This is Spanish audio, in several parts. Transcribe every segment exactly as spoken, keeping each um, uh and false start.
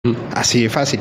Así de fácil.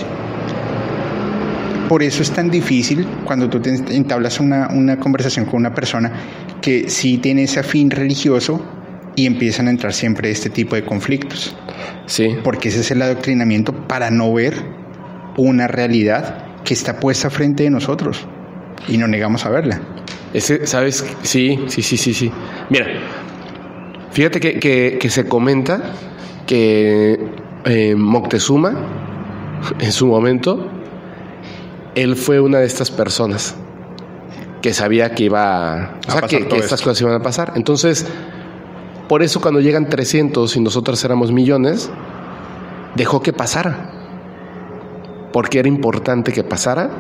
Por eso es tan difícil cuando tú te entablas una, una conversación con una persona que sí tiene ese afín religioso y empiezan a entrar siempre este tipo de conflictos. Sí. Porque ese es el adoctrinamiento para no ver una realidad que está puesta frente de nosotros y no negamos a verla. Ese, ¿sabes? Sí, sí, sí, sí, sí. Mira, fíjate que, que, que se comenta que eh, Moctezuma, en su momento, él fue una de estas personas que sabía que iba a, o sea, que, que estas cosas iban a pasar. Entonces, por eso cuando llegan trescientos y nosotros éramos millones, dejó que pasara. Porque era importante que pasara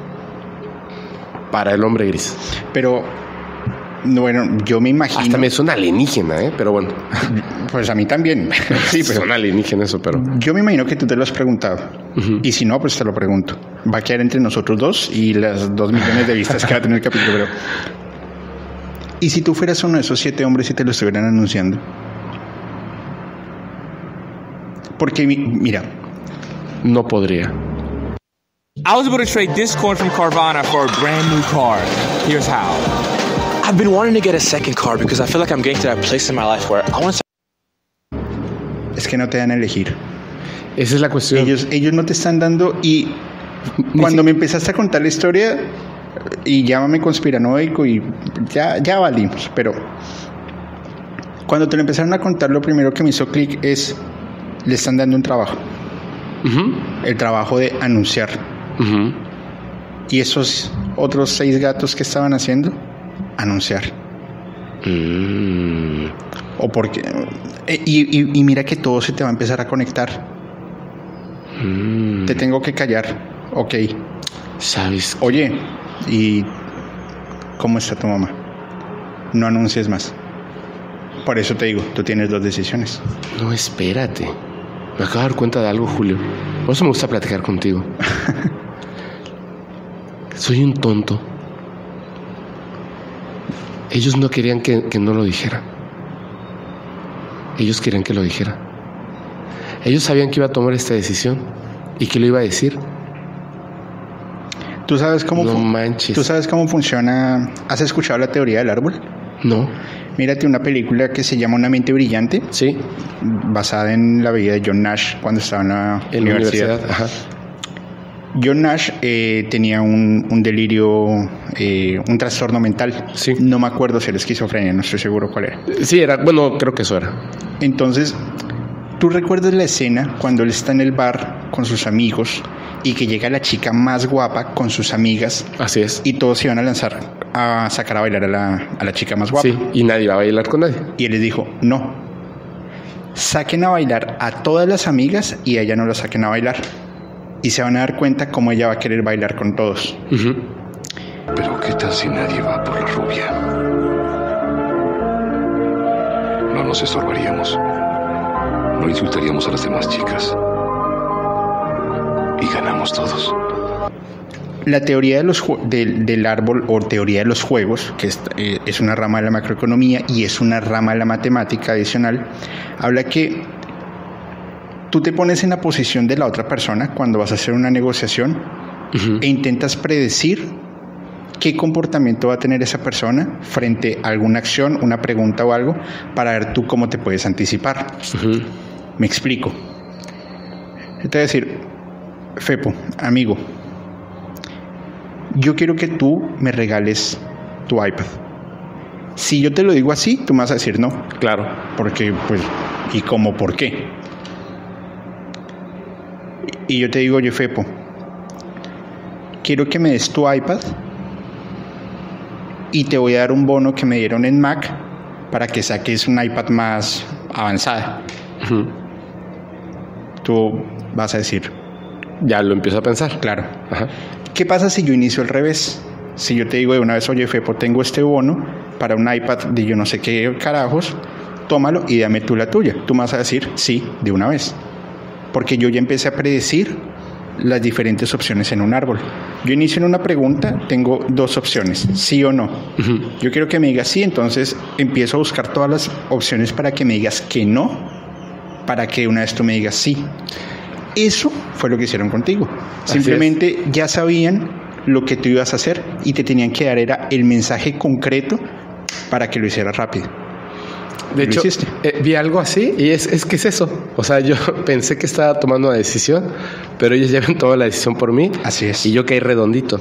para el hombre gris. Pero, bueno, yo me imagino... Hasta me suena alienígena, ¿eh? Pero bueno. Pues a mí también. Sí, pero suena alienígena eso, pero... Yo me imagino que tú te lo has preguntado. Uh-huh. Y si no, pues te lo pregunto. Va a quedar entre nosotros dos y las dos millones de vistas que va a tener el capítulo, pero... ¿Y si tú fueras uno de esos siete hombres y te lo estuvieran anunciando? Porque, mira... No podría. I was able to trade this coin from Carvana for a brand new car. Here's how. I've been wanting to get a second car because I feel like I'm getting to that place in my life where I want to... Es que no te dan a elegir. Esa es la cuestión. Ellos, ellos no te están dando y cuando me empezaste a contar la historia y llámame conspiranoico y ya, ya valimos, pero cuando te lo empezaron a contar lo primero que me hizo clic es le están dando un trabajo. Uh-huh. El trabajo de anunciar. Uh-huh. Y esos otros seis gatos que estaban haciendo, anunciar. Mm. O porque y, y, y mira que todo se te va a empezar a conectar. Mm. Te tengo que callar. Ok. ¿Sabes? Oye, ¿y cómo está tu mamá? No anuncies más. Por eso te digo, tú tienes dos decisiones. No, espérate. Me acabo de dar cuenta de algo, Julio. Por eso me gusta platicar contigo. Soy un tonto. Ellos no querían que, que no lo dijera. Ellos querían que lo dijera. Ellos sabían que iba a tomar esta decisión y que lo iba a decir. ¿Tú sabes cómo, no fu- manches. ¿Tú sabes cómo funciona? ¿Has escuchado la teoría del árbol? No. Mírate una película que se llama Una mente brillante. Sí. Basada en la vida de John Nash cuando estaba en la en universidad. La universidad. Ajá. John Nash eh, tenía un, un delirio, eh, un trastorno mental. Sí. No me acuerdo si era esquizofrenia, no estoy seguro cuál era. Sí, era, bueno, creo que eso era. Entonces, ¿tú recuerdas la escena cuando él está en el bar con sus amigos y que llega la chica más guapa con sus amigas? Así es. Y todos se iban a lanzar a sacar a bailar a la, a la chica más guapa. Sí, y nadie va a bailar con nadie. Y él les dijo, no, saquen a bailar a todas las amigas y a ella no la saquen a bailar. Y se van a dar cuenta cómo ella va a querer bailar con todos. Uh-huh. Pero ¿qué tal si nadie va por la rubia? No nos estorbaríamos. No insultaríamos a las demás chicas. Y ganamos todos. La teoría de los ju- del, del árbol o teoría de los juegos, que es, eh, es una rama de la macroeconomía y es una rama de la matemática adicional, habla que tú te pones en la posición de la otra persona cuando vas a hacer una negociación. Uh-huh. E intentas predecir qué comportamiento va a tener esa persona frente a alguna acción, una pregunta o algo, para ver tú cómo te puedes anticipar. Uh-huh. Me explico. Te voy a decir, Fepo, amigo, yo quiero que tú me regales tu iPad. Si yo te lo digo así, tú me vas a decir no. Claro. Porque, pues, ¿y cómo por qué? Y yo te digo, oye, Fepo, quiero que me des tu iPad y te voy a dar un bono que me dieron en Mac para que saques un iPad más avanzada. Uh-huh. Tú vas a decir... Ya lo empiezo a pensar. Claro. Ajá. ¿Qué pasa si yo inicio al revés? Si yo te digo de una vez, oye, Fepo, tengo este bono para un iPad de yo no sé qué carajos, tómalo y dame tú la tuya. Tú me vas a decir sí de una vez. Porque yo ya empecé a predecir las diferentes opciones en un árbol. Yo inicio en una pregunta, tengo dos opciones, sí o no. Uh-huh. Yo quiero que me digas sí, entonces empiezo a buscar todas las opciones para que me digas que no, para que una vez tú me digas sí. Eso fue lo que hicieron contigo. Simplemente ya sabían lo que tú ibas a hacer y te tenían que dar era el mensaje concreto para que lo hicieras rápido. De hecho, eh, vi algo así y es, es que es eso. O sea, yo pensé que estaba tomando una decisión, pero ellos ya habían tomado la decisión por mí. Así es. Y yo caí redondito.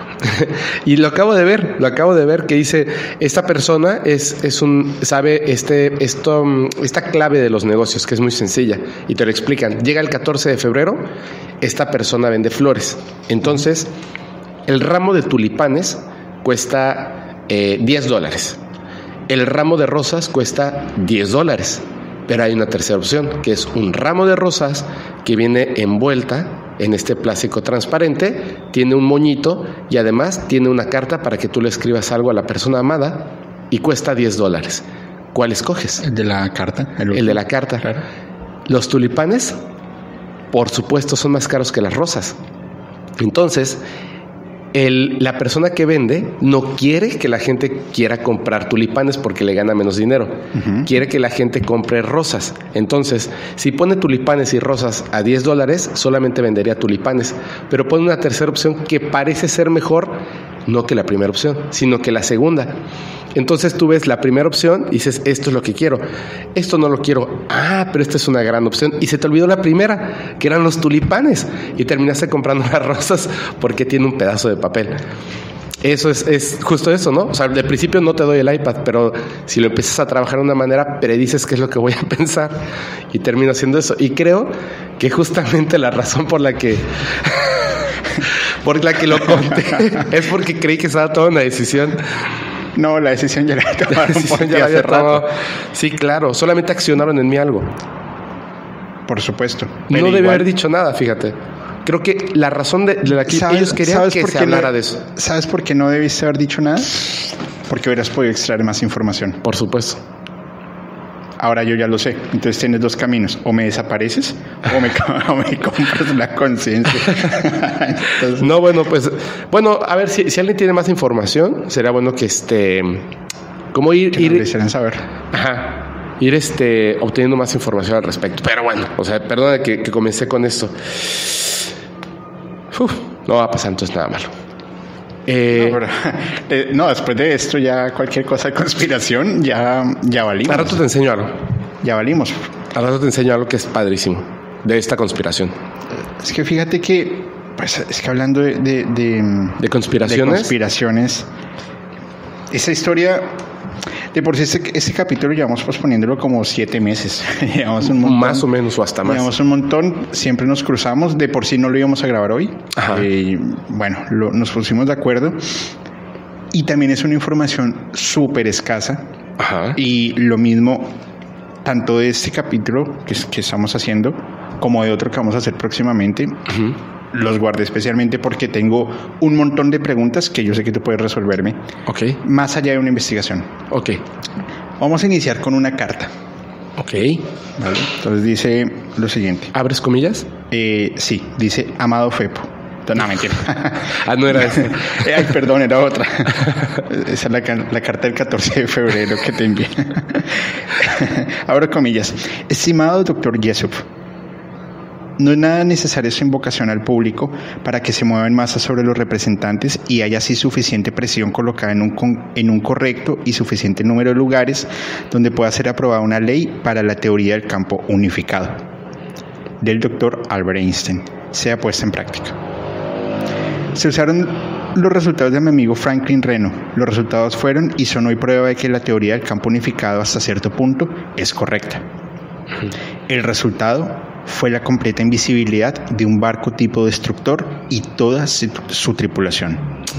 Y lo acabo de ver, lo acabo de ver que dice, esta persona es, es un, sabe este, esto, esta clave de los negocios, que es muy sencilla, y te lo explican. Llega el catorce de febrero, esta persona vende flores. Entonces, el ramo de tulipanes cuesta eh, diez dólares. El ramo de rosas cuesta diez dólares. Pero hay una tercera opción, que es un ramo de rosas que viene envuelta en este plástico transparente, tiene un moñito y además tiene una carta para que tú le escribas algo a la persona amada y cuesta diez dólares. ¿Cuál escoges? El de la carta. El, el de la carta. Claro. Los tulipanes, por supuesto, son más caros que las rosas. Entonces, el, la persona que vende no quiere que la gente quiera comprar tulipanes porque le gana menos dinero. Uh-huh. Quiere que la gente compre rosas. Entonces, si pone tulipanes y rosas a diez dólares, solamente vendería tulipanes. Pero pone una tercera opción que parece ser mejor, no que la primera opción, sino que la segunda. Entonces tú ves la primera opción y dices, esto es lo que quiero. Esto no lo quiero. Ah, pero esta es una gran opción. Y se te olvidó la primera, que eran los tulipanes. Y terminaste comprando las rosas porque tiene un pedazo de papel. Eso es, es justo eso, ¿no? O sea, de principio no te doy el iPad, pero si lo empiezas a trabajar de una manera, predices qué es lo que voy a pensar y termino haciendo eso. Y creo que justamente la razón por la que... por la que lo conté es porque creí que estaba tomando una decisión. No, la decisión ya la tomaron. La decisión ya la había tomado. Sí, claro, solamente accionaron en mí algo. Por supuesto. No debí haber dicho nada, fíjate. Creo que la razón de, de la que ellos querían que se hablara no, de eso. ¿Sabes por qué no debiste haber dicho nada? Porque hubieras podido extraer más información. Por supuesto. Ahora yo ya lo sé. Entonces tienes dos caminos. O me desapareces o me, o me compras la conciencia. Entonces... No, bueno, pues... Bueno, a ver, si, si alguien tiene más información, sería bueno que este... ¿Cómo ir...? Que ir lo hicieran saber. Ajá. Ir este, obteniendo más información al respecto. Pero bueno, o sea, perdona que, que comencé con esto. Uf, no va a pasar entonces nada malo. Eh, no, pero, eh, no, después de esto ya cualquier cosa de conspiración ya, ya valimos. A rato te enseño algo. Ya valimos. A rato te enseño algo que es padrísimo de esta conspiración. Es que fíjate que, pues, es que hablando de... ¿De, de, ¿De conspiraciones? De conspiraciones. Esa historia... De por sí, este, este capítulo llevamos posponiéndolo como siete meses. Llevamos un montón. Más o menos, o hasta más. Llevamos un montón. Siempre nos cruzamos. De por sí no lo íbamos a grabar hoy. Eh, bueno, lo, nos pusimos de acuerdo. Y también es una información súper escasa. Ajá. Y lo mismo, tanto de este capítulo que, que estamos haciendo, como de otro que vamos a hacer próximamente. Uh-huh. Los guardé especialmente porque tengo un montón de preguntas que yo sé que tú puedes resolverme. Ok. Más allá de una investigación. Ok. Vamos a iniciar con una carta. Ok. Vale. Entonces dice lo siguiente. ¿Abres comillas? Eh, sí, dice Amado Fepo. No, mentira. Ah, no era esa. Ay, perdón, era otra. Esa es la, la carta del catorce de febrero que te envié. Abro comillas. Estimado doctor Jessup, no es nada necesaria su invocación al público para que se mueva en masa sobre los representantes y haya así suficiente presión colocada en un, con, en un correcto y suficiente número de lugares donde pueda ser aprobada una ley para la teoría del campo unificado del doctor Albert Einstein sea puesta en práctica. Se usaron los resultados de mi amigo Franklin Reno. Los resultados fueron y son hoy prueba de que la teoría del campo unificado hasta cierto punto es correcta. El resultado fue la completa invisibilidad de un barco tipo destructor y toda su, su tripulación.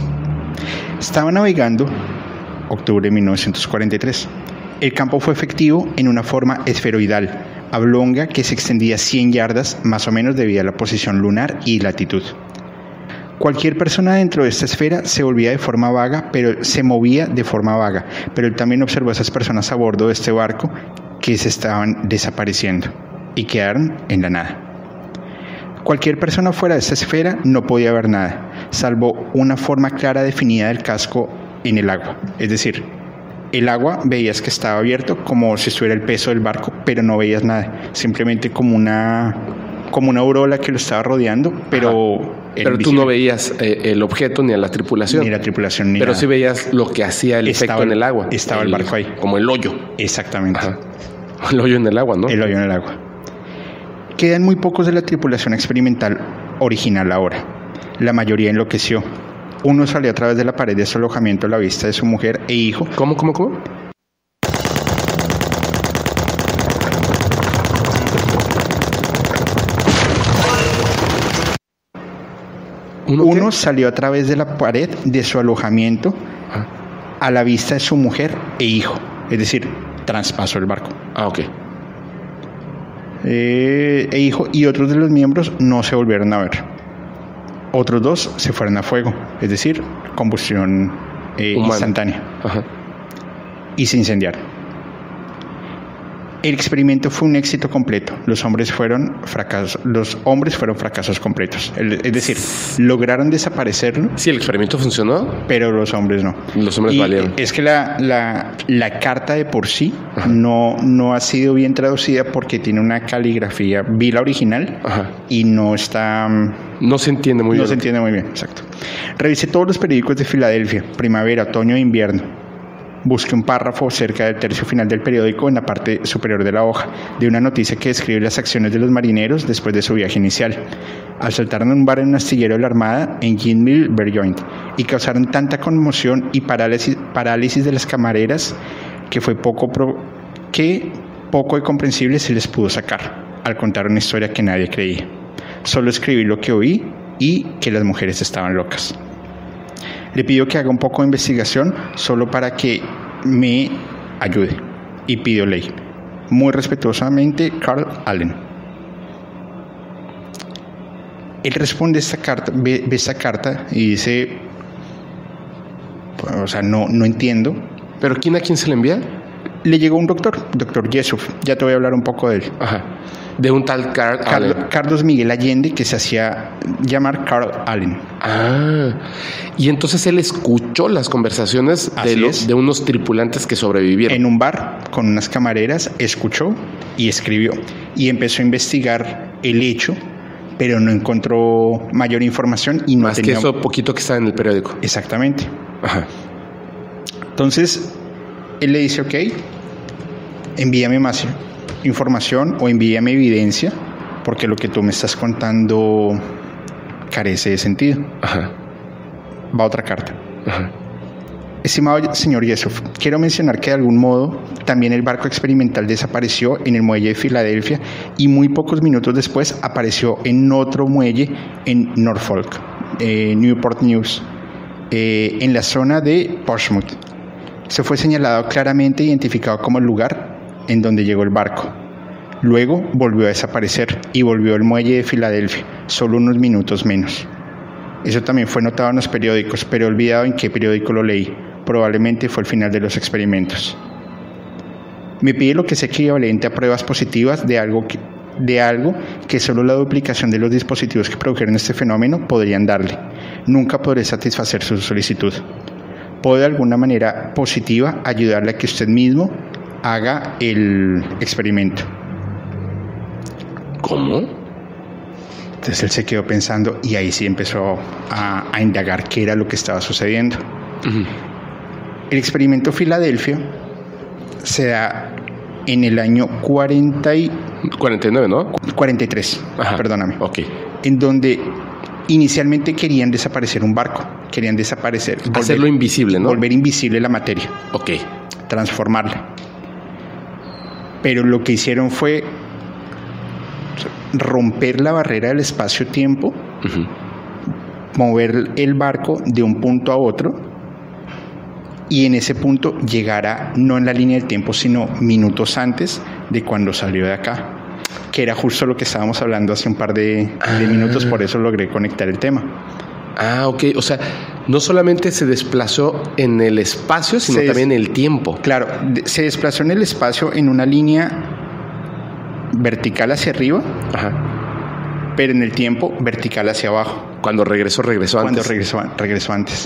Estaba navegando octubre de mil novecientos cuarenta y tres. El campo fue efectivo en una forma esferoidal, oblonga que se extendía cien yardas más o menos debido a la posición lunar y latitud. Cualquier persona dentro de esta esfera se movía de forma vaga, pero se movía de forma vaga, pero él también observó a esas personas a bordo de este barco que se estaban desapareciendo y quedaron en la nada. Cualquier persona fuera de esta esfera no podía ver nada, salvo una forma clara definida del casco en el agua. Es decir, el agua veías que estaba abierto como si estuviera el peso del barco, pero no veías nada, simplemente como una, como una aureola que lo estaba rodeando, pero... Pero tú no veías eh, el objeto ni a la tripulación. Ni la tripulación, ni Pero nada. sí veías lo que hacía el Estaba efecto en el- el agua. estaba el barco ahí. Como el hoyo. Exactamente. Ajá. El hoyo en el agua, ¿no? El hoyo en el agua. Quedan muy pocos de la tripulación experimental original ahora. La mayoría enloqueció. Uno salió a través de la pared de su alojamiento a la vista de su mujer e hijo. ¿Cómo, cómo, cómo? ¿Uno, Uno qué? salió a través de la pared de su alojamiento Ah. a la vista de su mujer e hijo. Es decir, traspasó el barco. Ah, ok. Eh, e hijo y otros de los miembros no se volvieron a ver. Otros dos se fueron a fuego, es decir, combustión eh, Humana. instantánea, Ajá. y se incendiaron. El experimento fue un éxito completo. Los hombres fueron fracasos, los hombres fueron fracasos completos. El- Es decir, lograron desaparecerlo, Sí, el experimento funcionó. pero los hombres no. Los hombres Y valieron. es que la, la, la carta de por sí no, no ha sido bien traducida porque tiene una caligrafía, vi la original, Ajá. y no está... mm, No se entiende muy no bien. se entiende muy bien, exacto. Revisé todos los periódicos de Filadelfia, primavera, otoño e invierno. Busqué un párrafo cerca del tercio final del periódico en la parte superior de la hoja, de una noticia que describe las acciones de los marineros después de su viaje inicial. Asaltaron un bar en un astillero de la Armada en Grenville, Vermont, y causaron tanta conmoción y parálisis, parálisis de las camareras que fue poco, pro, que poco y comprensible se les pudo sacar, al contar una historia que nadie creía. Solo escribí lo que oí y que las mujeres estaban locas. Le pido que haga un poco de investigación solo para que me ayude y pido ley. Muy respetuosamente, Carl Allen. Él responde esta carta, ve, ve esta carta y dice, o sea, no, no entiendo. ¿Pero quién a quién se le envía? Le llegó un doctor, doctor Yesuf, ya te voy a hablar un poco de él. Ajá. De un tal Carl Carlos, Allen. Carlos Miguel Allende, que se hacía llamar Carl Allen. Ah. Y entonces él escuchó las conversaciones de, Así los, es. de unos tripulantes que sobrevivieron. En un bar con unas camareras, escuchó y escribió. Y empezó a investigar el hecho, pero no encontró mayor información y no Más tenía... que eso poquito que está en el periódico. Exactamente. Ajá. Entonces, él le dice, ok, envíame más información o envíame evidencia, porque lo que tú me estás contando carece de sentido. Ajá. Va otra carta. Ajá. Estimado señor Yesuf, quiero mencionar que de algún modo también el barco experimental desapareció en el muelle de Filadelfia y muy pocos minutos después apareció en otro muelle en Norfolk, eh, Newport News, eh, en la zona de Portsmouth. Se fue señalado claramente identificado como el lugar en donde llegó el barco. Luego volvió a desaparecer y volvió al muelle de Filadelfia, solo unos minutos menos. Eso también fue notado en los periódicos, pero he olvidado en qué periódico lo leí. Probablemente fue el final de los experimentos. Me pide lo que sea equivalente a pruebas positivas de algo que, de algo que solo la duplicación de los dispositivos que produjeron este fenómeno podrían darle. Nunca podré satisfacer su solicitud. Puedo de alguna manera positiva ayudarle a que usted mismo haga el experimento. ¿Cómo? Entonces él se quedó pensando y ahí sí empezó a, a indagar qué era lo que estaba sucediendo. Ujú. El experimento Filadelfia se da en el año cuarenta y, cuarenta y nueve, ¿no? cuarenta y tres, Ajá. perdóname, Ok. en donde inicialmente querían desaparecer un barco, querían desaparecer, Hacerlo invisible, ¿no? volver invisible la materia, Ok. transformarla. Pero lo que hicieron fue romper la barrera del espacio-tiempo, Ujú. mover el barco de un punto a otro y en ese punto llegará no en la línea del tiempo sino minutos antes de cuando salió de acá, que era justo lo que estábamos hablando hace un par de, de Ah. minutos, por eso logré conectar el tema. Ah, ok. O sea, no solamente se desplazó en el espacio, sino Se des- también en el tiempo. Claro, de- se desplazó en el espacio en una línea vertical hacia arriba, Ajá. pero en el tiempo vertical hacia abajo, Cuando regresó, regresó cuando antes. regresó, regresó antes.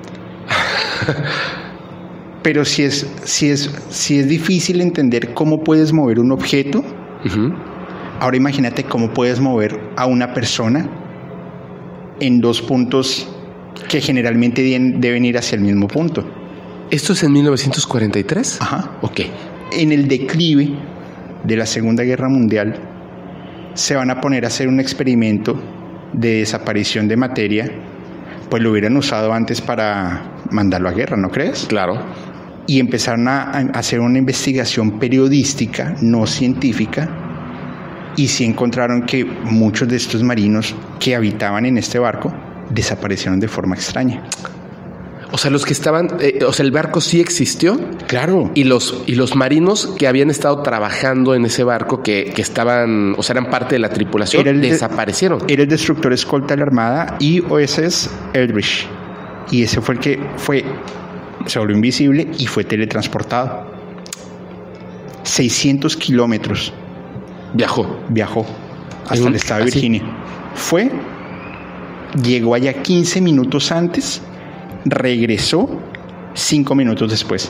Pero si es, si, es, si es difícil entender cómo puedes mover un objeto, Ujú. Ahora imagínate cómo puedes mover a una persona en dos puntos que generalmente deben ir hacia el mismo punto. ¿Esto es en mil novecientos cuarenta y tres? Ajá. Ok. En el declive de la Segunda Guerra Mundial se van a poner a hacer un experimento de desaparición de materia, pues lo hubieran usado antes para mandarlo a guerra, ¿no crees? Claro. Y empezaron a, a hacer una investigación periodística, no científica, y sí encontraron que muchos de estos marinos que habitaban en este barco desaparecieron de forma extraña. O sea, los que estaban, eh, o sea, el barco sí existió. Claro. Y los, y los marinos que habían estado trabajando en ese barco, que, que estaban, o sea, eran parte de la tripulación, era el desaparecieron. De, era el destructor escolta de la Armada y U S S Eldridge. Y ese fue el que fue, se volvió invisible y fue teletransportado. seiscientos kilómetros. Viajó. Viajó hasta un, el estado de ¿así? Virginia. Fue, llegó allá quince minutos antes, regresó cinco minutos después.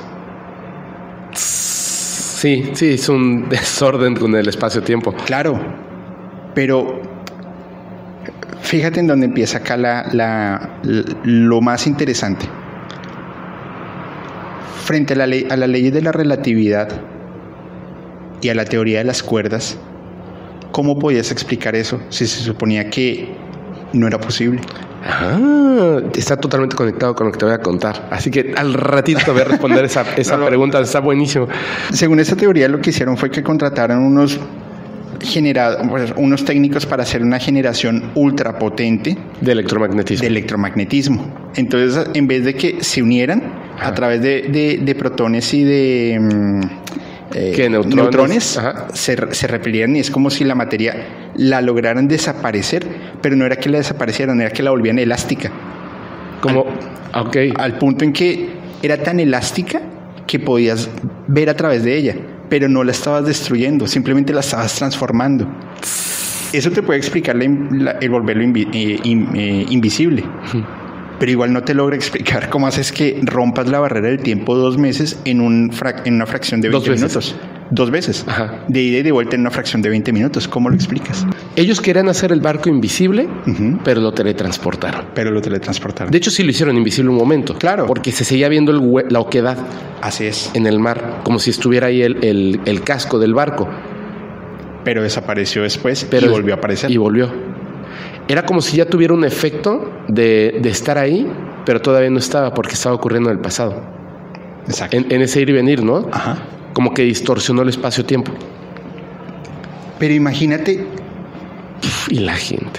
Sí, sí, es un desorden con el espacio-tiempo. Claro, pero fíjate en dónde empieza acá la, la, la, lo más interesante. Frente a la ley, a las leyes de la relatividad y a la teoría de las cuerdas, ¿cómo podías explicar eso si se suponía que no era posible? Ah, está totalmente conectado con lo que te voy a contar. Así que al ratito te voy a responder esa, esa no, pregunta. Está buenísimo. Según esta teoría, lo que hicieron fue que contrataron unos generado, pues, unos técnicos para hacer una generación ultrapotente de electromagnetismo. De electromagnetismo. Entonces, en vez de que se unieran Ajá. a través de, de, de protones y de um, eh, ¿Qué, neutrones, neutrones se, se repelieran, y es como si la materia la lograran desaparecer, pero no era que la desaparecieran, era que la volvían elástica. Como, al, okay. al punto en que era tan elástica que podías ver a través de ella, pero no la estabas destruyendo, simplemente la estabas transformando. Eso te puede explicar la, la, el volverlo invi, eh, in, eh, invisible. Uh-huh. Pero igual no te logra explicar cómo haces que rompas la barrera del tiempo dos meses en, un frac- en una fracción de veinte minutos. Dos veces. Ajá. De ida y de vuelta en una fracción de veinte minutos. ¿Cómo lo explicas? Ellos querían hacer el barco invisible, uh-huh. pero lo teletransportaron. Pero lo teletransportaron. De hecho, sí lo hicieron invisible un momento. Claro. Porque se seguía viendo el hue- la oquedad. Así es. En el mar, como si estuviera ahí el, el, el casco del barco. Pero desapareció después pero y volvió a aparecer. Y volvió. Era como si ya tuviera un efecto de, de estar ahí, pero todavía no estaba porque estaba ocurriendo en el pasado. Exacto. En, en ese ir y venir, ¿no? Ajá. Como que distorsionó el espacio-tiempo. Pero imagínate. Y la gente.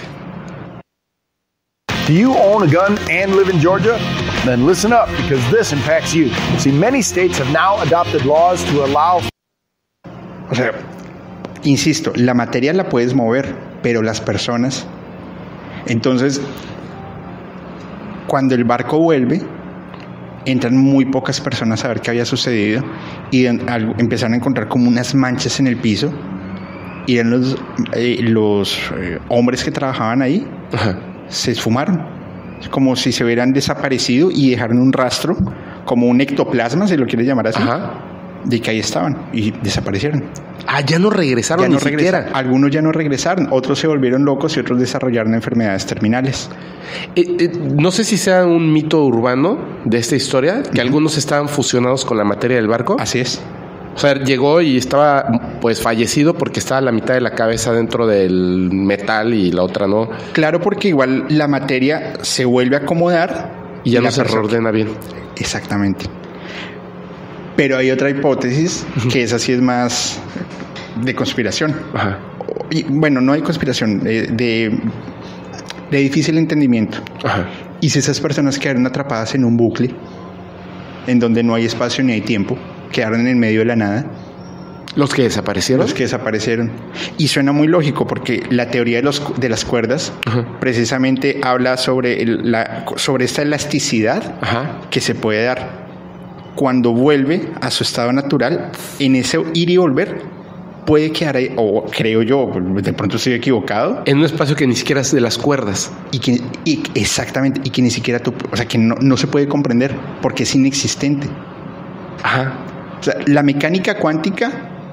Do you own a gun and live in Georgia? Then listen up, because this impacts you. See, many states have now adopted laws to allow... O sea, insisto, la materia la puedes mover, pero las personas... Entonces, cuando el barco vuelve, entran muy pocas personas a ver qué había sucedido y empezaron a encontrar como unas manchas en el piso, y eran los, eh, los eh, hombres que trabajaban ahí. Ajá. Se esfumaron, como si se hubieran desaparecido y dejaron un rastro, como un ectoplasma, si lo quieres llamar así. Ajá. De que ahí estaban y desaparecieron. Ah, ya no regresaron ya ni no siquiera. Regresaron. Algunos ya no regresaron, otros se volvieron locos y otros desarrollaron enfermedades terminales. Eh, eh, no sé si sea un mito urbano de esta historia, que uh-huh. algunos estaban fusionados con la materia del barco. Así es. O sea, llegó y estaba pues fallecido porque estaba la mitad de la cabeza dentro del metal y la otra no. Claro, porque igual la materia se vuelve a acomodar y ya y no se persona... reordena bien. Exactamente. Pero hay otra hipótesis que esa sí es más de conspiración. Ajá. Y, bueno, no hay conspiración, de, de, de difícil entendimiento. Ajá. Y si esas personas quedaron atrapadas en un bucle en donde no hay espacio ni hay tiempo, quedaron en el medio de la nada. ¿Los que desaparecieron? Los que desaparecieron. Y suena muy lógico porque la teoría de, los, de las cuerdas Ajá. precisamente habla sobre, el, la, sobre esta elasticidad Ajá. que se puede dar. Cuando vuelve a su estado natural, en ese ir y volver, puede quedar ahí, o creo yo, de pronto estoy equivocado. En un espacio que ni siquiera es de las cuerdas. Y que, y, exactamente, y que ni siquiera tú, o sea, que no, no se puede comprender porque es inexistente. Ajá. O sea, la mecánica cuántica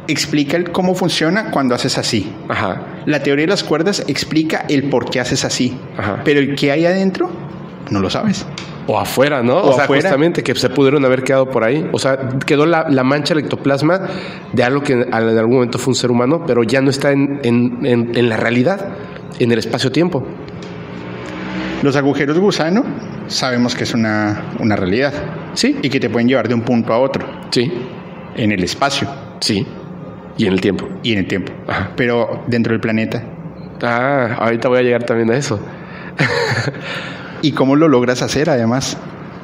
explica el cómo funciona cuando haces así. Ajá. La teoría de las cuerdas explica el por qué haces así. Ajá. Pero el que hay adentro, no lo sabes. O afuera, ¿no? O O, sea, afuera. justamente que se pudieron haber quedado por ahí. O sea, quedó la, la mancha del ectoplasma de algo que en, en algún momento fue un ser humano, pero ya no está en, en, en, en la realidad, en el espacio-tiempo. Los agujeros gusano sabemos que es una, una realidad. Sí. Y que te pueden llevar de un punto a otro. Sí. En el espacio. Sí. Y en el tiempo. Y en el tiempo. Ajá. Pero dentro del planeta. Ah, ahorita voy a llegar también a eso. ¿Y cómo lo logras hacer, además?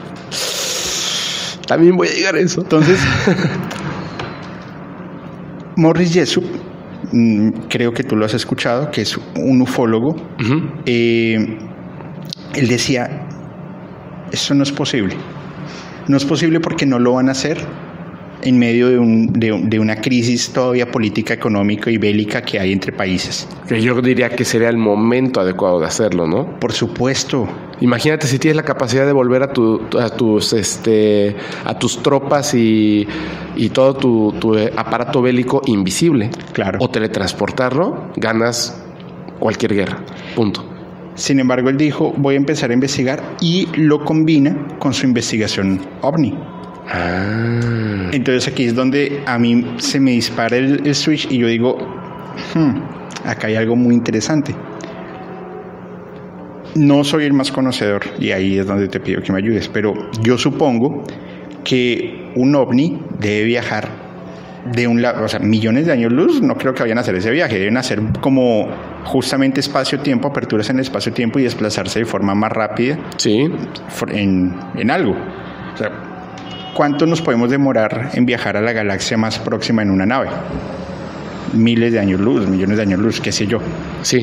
También voy a llegar a eso. Entonces, Morris Jessup, mmm, creo que tú lo has escuchado, que es un ufólogo. Uh-huh. eh, él decía, eso no es posible. No es posible porque no lo van a hacer en medio de, un, de, de una crisis todavía política, económica y bélica que hay entre países. Que yo diría que sería el momento adecuado de hacerlo, ¿no? Por supuesto. Imagínate si tienes la capacidad de volver a, tu, a tus este a tus tropas y, y todo tu, tu aparato bélico invisible. Claro. O teletransportarlo, ganas cualquier guerra. Punto. Sin embargo, él dijo, voy a empezar a investigar, y lo combina con su investigación ovni. Ah. Entonces aquí es donde a mí se me dispara el, el switch y yo digo, hmm, acá hay algo muy interesante. No soy el más conocedor y ahí es donde te pido que me ayudes, pero yo supongo que un ovni debe viajar de un lado, o sea, millones de años luz. No creo que vayan a hacer ese viaje, deben hacer como justamente espacio-tiempo, aperturas en el espacio-tiempo y desplazarse de forma más rápida. Sí. En, en algo. O sea, ¿cuánto nos podemos demorar en viajar a la galaxia más próxima en una nave? Miles de años luz, millones de años luz, qué sé yo. Sí.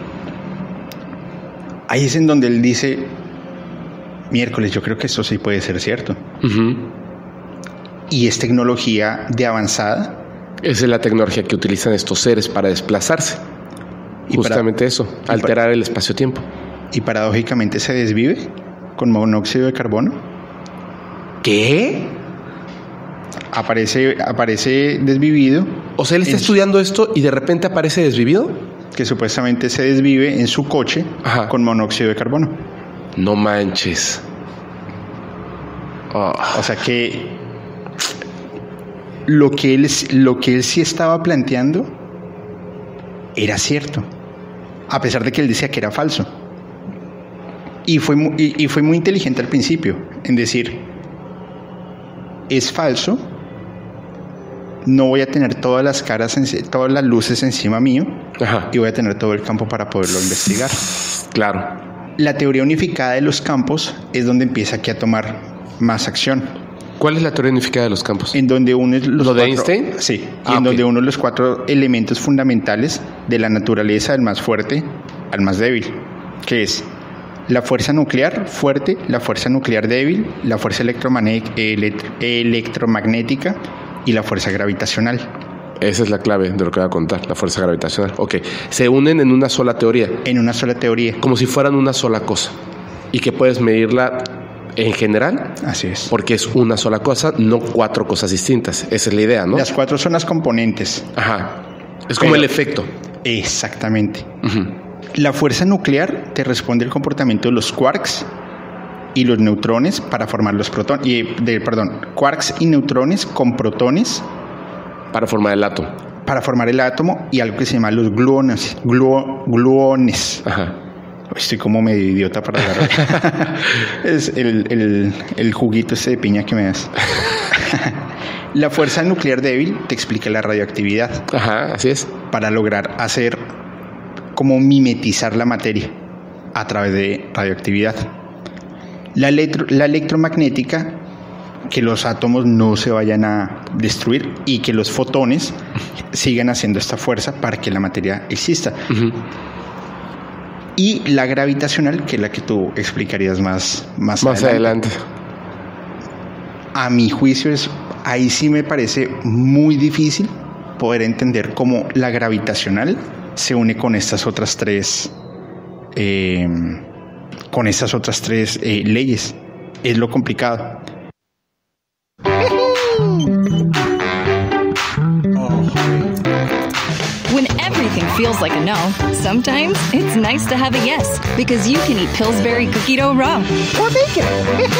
Ahí es en donde él dice, miércoles, yo creo que esto sí puede ser cierto. Uh-huh. Y es tecnología de avanzada. Esa es la tecnología que utilizan estos seres para desplazarse. Y justamente para, eso, y alterar para, el espacio-tiempo. Y paradójicamente se desvive con monóxido de carbono. ¿Qué? Aparece, aparece desvivido. O sea, él está estudiando esto y de repente aparece desvivido. Que supuestamente se desvive en su coche. Ajá. Con monóxido de carbono. No manches. Oh. O sea que lo que él lo que él sí estaba planteando era cierto, a pesar de que él decía que era falso. Y fue muy, y, y fue muy inteligente al principio en decir, es falso, no voy a tener todas las caras, todas las luces encima mío. Ajá. Y voy a tener todo el campo para poderlo investigar. Claro. La teoría unificada de los campos es donde empieza aquí a tomar más acción. ¿Cuál es la teoría unificada de los campos? En donde uno es los ¿Lo de cuatro, Einstein? Sí. Ah, y en okay. donde uno de los cuatro elementos fundamentales de la naturaleza, del más fuerte al más débil, que es la fuerza nuclear fuerte, la fuerza nuclear débil, la fuerza electromagnética, electromagnética y la fuerza gravitacional. Esa es la clave de lo que voy a contar, la fuerza gravitacional. Ok, se unen en una sola teoría. En una sola teoría. Como si fueran una sola cosa. Y que puedes medirla en general. Así es. Porque es una sola cosa, no cuatro cosas distintas. Esa es la idea, ¿no? Las cuatro son las componentes. Ajá. Es como Pero, el efecto. Exactamente. Uh-huh. La fuerza nuclear te responde el comportamiento de los quarks y los neutrones para formar los protones. Y, de, perdón, quarks y neutrones con protones. Para formar el átomo. Para formar el átomo y algo que se llama los gluones. Gluo, gluones. Ajá. Estoy como medio idiota para agarrar. Es el, el, el juguito ese de piña que me das. La fuerza nuclear débil te explica la radioactividad. Ajá, así es. Para lograr hacer como mimetizar la materia a través de radioactividad. La, electro, la electromagnética, que los átomos no se vayan a destruir y que los fotones sigan haciendo esta fuerza para que la materia exista. Uh-huh. Y la gravitacional, que es la que tú explicarías más, más, más adelante. adelante. A mi juicio, es, ahí sí me parece muy difícil poder entender cómo la gravitacional se une con estas otras tres, eh, con estas otras tres eh, leyes. Es lo complicado. feels like a no, sometimes it's nice to have a yes, because you can eat Pillsbury cookie dough raw or bake it.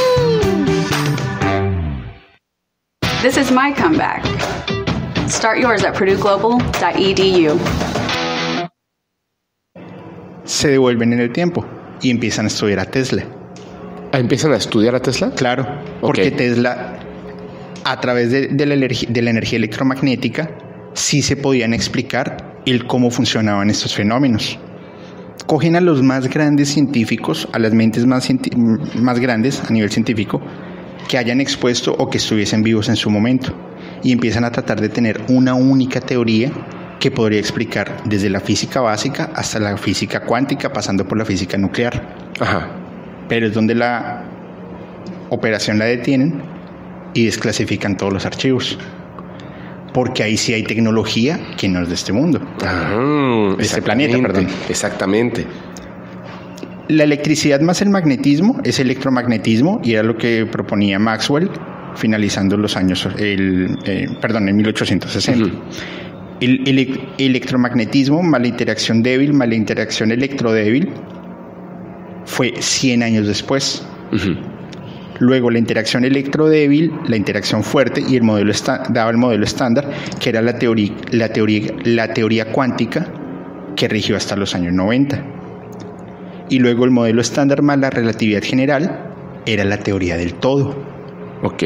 This is my comeback. Start yours at purdue global dot e d u. Se devuelven en el tiempo y empiezan a estudiar a Tesla. ¿Empiezan a estudiar a Tesla? Claro, porque okay. Tesla, a través de, de, la de la energía electromagnética, sí se podían explicar el cómo funcionaban estos fenómenos. Cogen a los más grandes científicos, a las mentes más, más grandes a nivel científico, que hayan expuesto o que estuviesen vivos en su momento, y empiezan a tratar de tener una única teoría que podría explicar desde la física básica hasta la física cuántica, pasando por la física nuclear. Ajá. Pero es donde la operación la detienen y desclasifican todos los archivos. Porque ahí sí hay tecnología que no es de este mundo. Ah, de este planeta, perdón. Exactamente. La electricidad más el magnetismo es electromagnetismo, y era lo que proponía Maxwell finalizando los años, el, eh, perdón, en mil ochocientos sesenta. Uh-huh. El, el electromagnetismo más la interacción débil más la interacción electrodébil fue cien años después. Uh-huh. Luego la interacción electrodébil, la interacción fuerte, y el modelo esta, daba el modelo estándar, que era la teoría, la teoría, la teoría cuántica, que rigió hasta los años noventa. Y luego el modelo estándar más la relatividad general era la teoría del todo. Ok.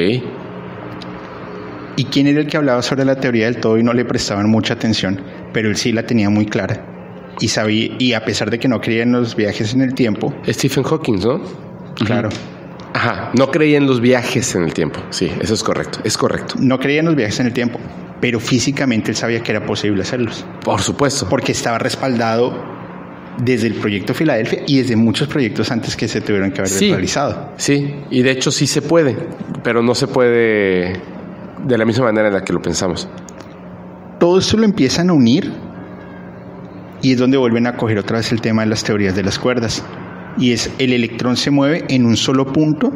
¿Y quién era el que hablaba sobre la teoría del todo y no le prestaban mucha atención? Pero él sí la tenía muy clara. Y sabía, y a pesar de que no creía en los viajes en el tiempo... Stephen Hawking, ¿no? Claro. Uh-huh. Ajá, no creía en los viajes en el tiempo. Sí, eso es correcto, es correcto. No creía en los viajes en el tiempo, pero físicamente él sabía que era posible hacerlos. Por supuesto. Porque estaba respaldado desde el proyecto Filadelfia y desde muchos proyectos antes que se tuvieron que haber sí, realizado. Sí, y de hecho sí se puede, pero no se puede de la misma manera en la que lo pensamos. Todo esto lo empiezan a unir y es donde vuelven a coger otra vez el tema de las teorías de las cuerdas. Y es el electrón se mueve en un solo punto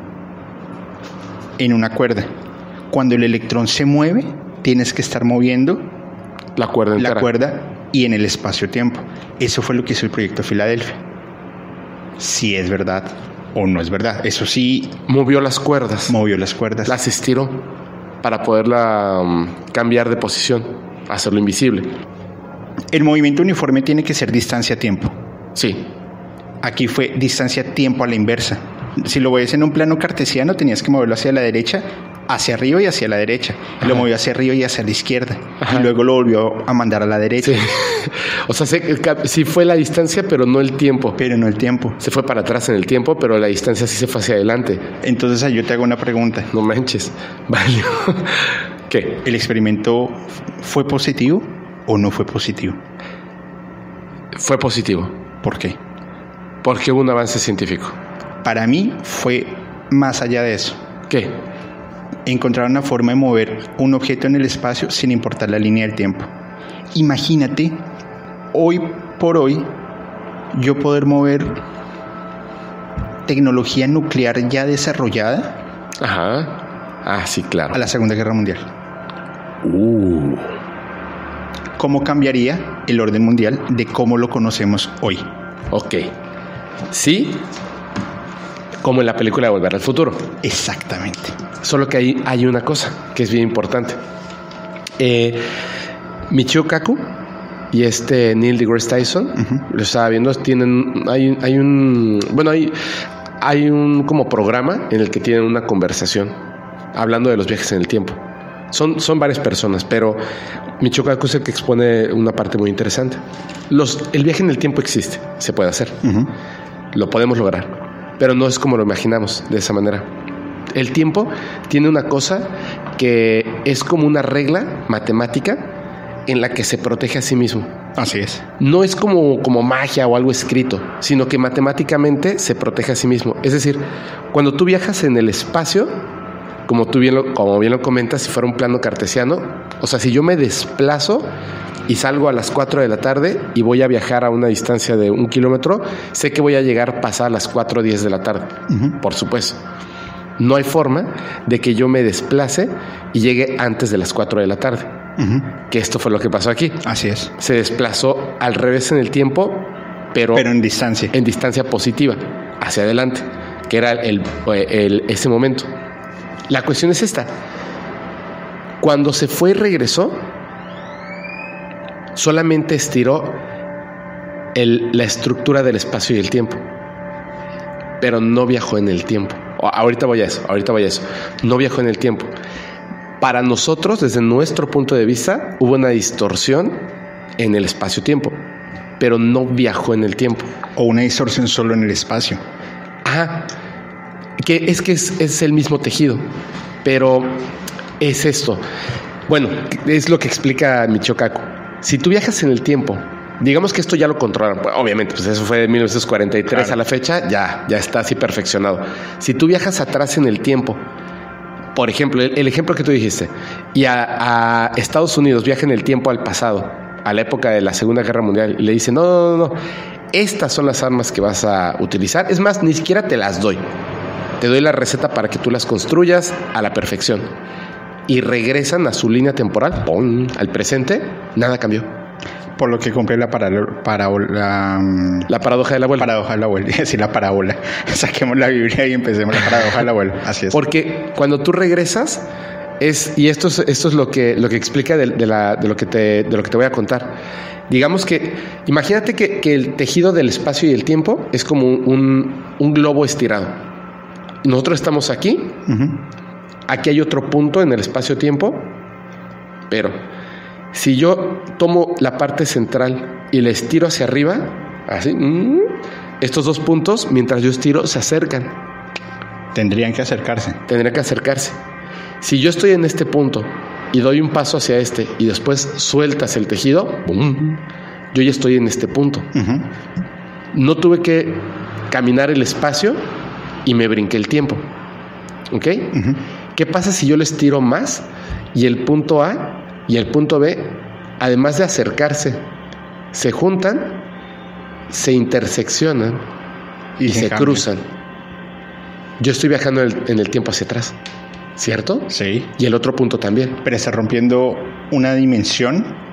en una cuerda. Cuando el electrón se mueve, tienes que estar moviendo la cuerda entera. La cuerda y en el espacio-tiempo. Eso fue lo que hizo el proyecto Filadelfia. Si es verdad o no es verdad. Eso sí. Movió las cuerdas. Movió las cuerdas. Las estiró para poderla um, cambiar de posición, hacerlo invisible. El movimiento uniforme tiene que ser distancia-tiempo. Sí. Aquí fue distancia-tiempo a la inversa. Si lo ves en un plano cartesiano, tenías que moverlo hacia la derecha, hacia arriba y hacia la derecha. Y lo movió hacia arriba y hacia la izquierda. Ajá. Y luego lo volvió a mandar a la derecha. Sí. O sea, sí, sí fue la distancia, pero no el tiempo. Pero no el tiempo. Se fue para atrás en el tiempo, pero la distancia sí se fue hacia adelante. Entonces ahí yo te hago una pregunta. No manches. Vale. ¿Qué? ¿El experimento fue positivo o no fue positivo? Fue positivo. ¿Por qué? Porque hubo un avance científico. Para mí fue más allá de eso. ¿Qué? Encontrar una forma de mover un objeto en el espacio sin importar la línea del tiempo. Imagínate, hoy por hoy, yo poder mover tecnología nuclear ya desarrollada. Ajá. Ah, sí, claro. A la Segunda Guerra Mundial. Uh. ¿Cómo cambiaría el orden mundial de cómo lo conocemos hoy? Ok. Sí, como en la película de Volver al Futuro. Exactamente. Solo que hay, hay una cosa que es bien importante. Eh, Michio Kaku y este Neil deGrasse Tyson, uh-huh. lo estaba viendo, tienen, hay, hay un, bueno, hay, hay un como programa en el que tienen una conversación hablando de los viajes en el tiempo. Son, son varias personas, pero Michio Kaku es el que expone una parte muy interesante. Los, el viaje en el tiempo existe, se puede hacer. Uh-huh. Lo podemos lograr, pero no es como lo imaginamos de esa manera. El tiempo tiene una cosa que es como una regla matemática en la que se protege a sí mismo. Así es. No es como, como magia o algo escrito, sino que matemáticamente se protege a sí mismo. Es decir, cuando tú viajas en el espacio, como tú bien lo, como bien lo comentas, si fuera un plano cartesiano, o sea, si yo me desplazo y salgo a las cuatro de la tarde y voy a viajar a una distancia de un kilómetro, sé que voy a llegar pasadas las cuatro o diez de la tarde, uh-huh. por supuesto. No hay forma de que yo me desplace y llegue antes de las cuatro de la tarde. Uh-huh. Que esto fue lo que pasó aquí. Así es. Se desplazó al revés en el tiempo, pero, pero en distancia. En distancia positiva, hacia adelante, que era el, el, el, ese momento. La cuestión es esta. Cuando se fue y regresó, solamente estiró el, la estructura del espacio y el tiempo, pero no viajó en el tiempo. Ahorita voy a eso, ahorita voy a eso. No viajó en el tiempo. Para nosotros, desde nuestro punto de vista, hubo una distorsión en el espacio-tiempo, pero no viajó en el tiempo. O una distorsión solo en el espacio. Ajá. Que es que es, es el mismo tejido, pero es esto. Bueno, es lo que explica Michio Kaku. Si tú viajas en el tiempo, digamos que esto ya lo controlaron, pues, obviamente, pues eso fue de mil novecientos cuarenta y tres, claro. A la fecha, ya, ya está así perfeccionado. Si tú viajas atrás en el tiempo, por ejemplo, el, el ejemplo que tú dijiste, y a, a Estados Unidos viaja en el tiempo al pasado, a la época de la Segunda Guerra Mundial, y le dicen, no, no, no, no, estas son las armas que vas a utilizar. Es más, ni siquiera te las doy. Te doy la receta para que tú las construyas a la perfección. Y regresan a su línea temporal, ¡pum!, al presente, nada cambió. Por lo que compré la parábola. Para, la, la paradoja de la abuela. Paradoja de la abuela. Sí, la parábola. Saquemos la Biblia y empecemos la paradoja de la abuela. Así es. Porque cuando tú regresas, es, y esto es, esto es lo que, lo que explica de, de, la, de, lo que te, de lo que te voy a contar. Digamos que, imagínate que, que el tejido del espacio y el tiempo es como un, un globo estirado. Nosotros estamos aquí. Uh-huh. Aquí hay otro punto en el espacio-tiempo, pero si yo tomo la parte central y la estiro hacia arriba, así, estos dos puntos, mientras yo estiro, se acercan. Tendrían que acercarse. Tendrían que acercarse. Si yo estoy en este punto y doy un paso hacia este y después sueltas el tejido, ¡bum!, yo ya estoy en este punto. Uh-huh. No tuve que caminar el espacio y me brinqué el tiempo. ¿Ok? Uh-huh. ¿Qué pasa si yo le estiro más y el punto A y el punto B, además de acercarse, se juntan, se interseccionan y, y se, se cruzan? Yo estoy viajando en el, en el tiempo hacia atrás, ¿cierto? Sí. Y el otro punto también. Pero está rompiendo una dimensión.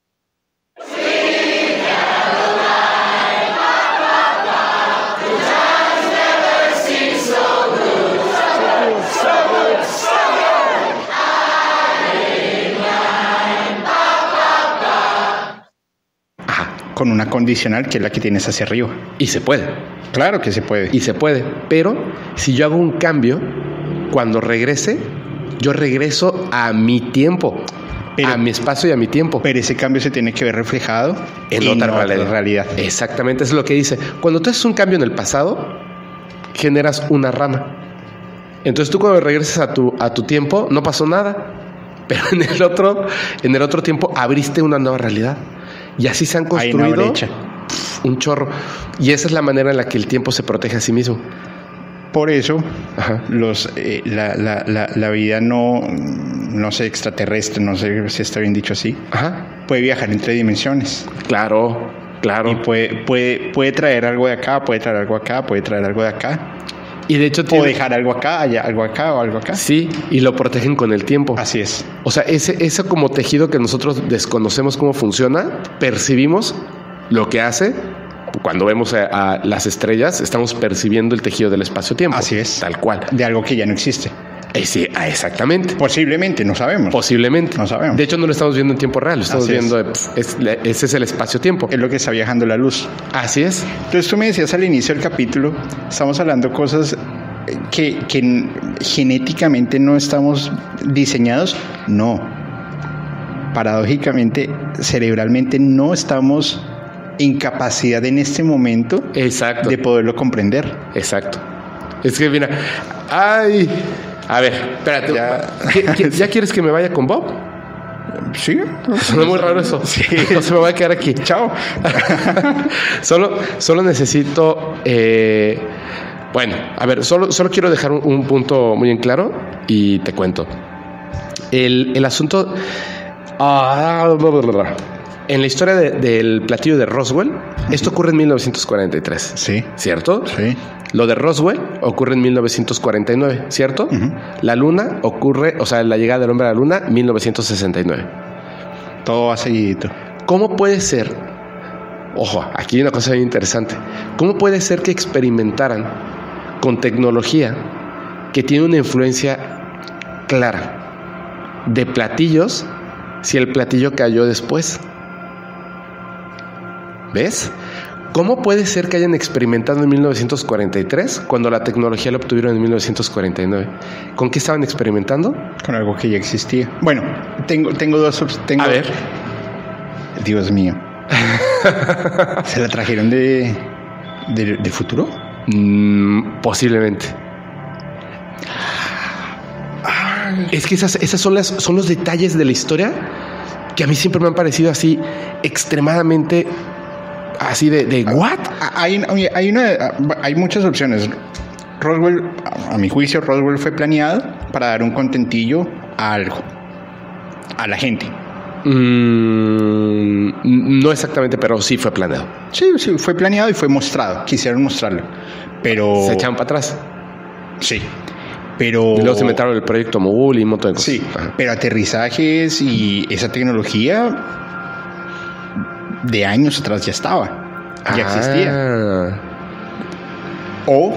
Con una condicional que es la que tienes hacia arriba. Y se puede. Claro que se puede. Y se puede. Pero si yo hago un cambio, cuando regrese, yo regreso a mi tiempo. Pero, a mi espacio y a mi tiempo. Pero ese cambio se tiene que ver reflejado en, en otra, otra realidad. realidad. Exactamente, eso es lo que dice. Cuando tú haces un cambio en el pasado, generas una rama. Entonces tú cuando regresas a tu, a tu tiempo, no pasó nada. Pero en el otro, en el otro tiempo abriste una nueva realidad. Y así se han construido un chorro. Y esa es la manera en la que el tiempo se protege a sí mismo. Por eso, los, eh, la, la, la, la vida no, no sé, extraterrestre, no sé si está bien dicho así, Ajá. puede viajar entre dimensiones. Claro, claro. Y puede, puede, puede traer algo de acá, puede traer algo acá, puede traer algo de acá. Y de hecho o tiene... dejar algo acá, allá, algo acá o algo acá. Sí, y lo protegen con el tiempo. Así es. O sea, ese, ese como tejido que nosotros desconocemos cómo funciona, percibimos lo que hace. Cuando vemos a, a las estrellas, estamos percibiendo el tejido del espacio-tiempo. Así es. Tal cual. De algo que ya no existe. Eh, sí, exactamente. Posiblemente, no sabemos. Posiblemente. No sabemos. De hecho, no lo estamos viendo en tiempo real. Lo estamos Así viendo, es. Es, ese es el espacio-tiempo. Es lo que está viajando la luz. Así es. Entonces tú me decías al inicio del capítulo, estamos hablando cosas que, que genéticamente no estamos diseñados. No. Paradójicamente, cerebralmente no estamos en capacidad en este momento Exacto. de poderlo comprender. Exacto. Es que mira, ay, a ver, espérate, ¿ya, ¿ya, ya quieres que me vaya con Bob? Sí. Suena muy raro eso. Sí. Entonces me voy a quedar aquí. Chao. solo, solo necesito, eh, bueno, a ver, solo, solo quiero dejar un, un punto muy en claro y te cuento. El, el asunto... Ah, bla, bla, bla. En la historia de, del platillo de Roswell, uh-huh. esto ocurre en mil novecientos cuarenta y tres. Sí. ¿Cierto? Sí. Lo de Roswell ocurre en mil novecientos cuarenta y nueve, ¿cierto? Uh-huh. La luna ocurre, o sea, la llegada del hombre a la luna, mil novecientos sesenta y nueve. todo va seguidito. ¿Cómo puede ser? Ojo, aquí hay una cosa bien interesante. ¿Cómo puede ser que experimentaran con tecnología que tiene una influencia clara de platillos si el platillo cayó después? ¿Ves? ¿Cómo puede ser que hayan experimentado en mil novecientos cuarenta y tres cuando la tecnología la obtuvieron en mil novecientos cuarenta y nueve? ¿Con qué estaban experimentando? Con algo que ya existía. Bueno, tengo, tengo dos... Tengo... A ver. Dios mío. ¿Se la trajeron de, de, de futuro? Mm, posiblemente. Es que esas, esas son, las, son los detalles de la historia que a mí siempre me han parecido así extremadamente... Así de, de ¿what? Hay, hay, una, hay muchas opciones. Roswell, a mi juicio, Roswell fue planeado para dar un contentillo a algo, a la gente. Mm, no exactamente, pero sí fue planeado. Sí, sí, fue planeado y fue mostrado. Quisieron mostrarlo, pero... Se echaron para atrás. Sí, pero... Y luego se metieron el proyecto Mogul y un montón de cosas. Sí, ajá. Pero aterrizajes y esa tecnología... de años atrás ya estaba, ya ah. existía. O